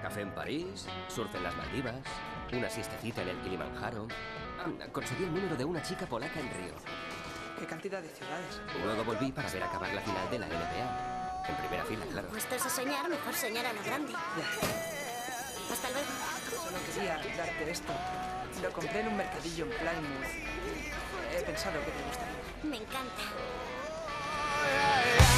café en París, surf en las Maldivas, una siestecita en el Kilimanjaro. Conseguí el número de una chica polaca en Río. ¿Qué cantidad de ciudades? Luego volví para ver acabar la final de la NBA. En primera fila, claro. Puestos a soñar, mejor soñar a lo grande. Ya. Hasta luego. Solo quería darte esto. Lo compré en un mercadillo en Plymouth. He pensado que te gustaría. Me encanta.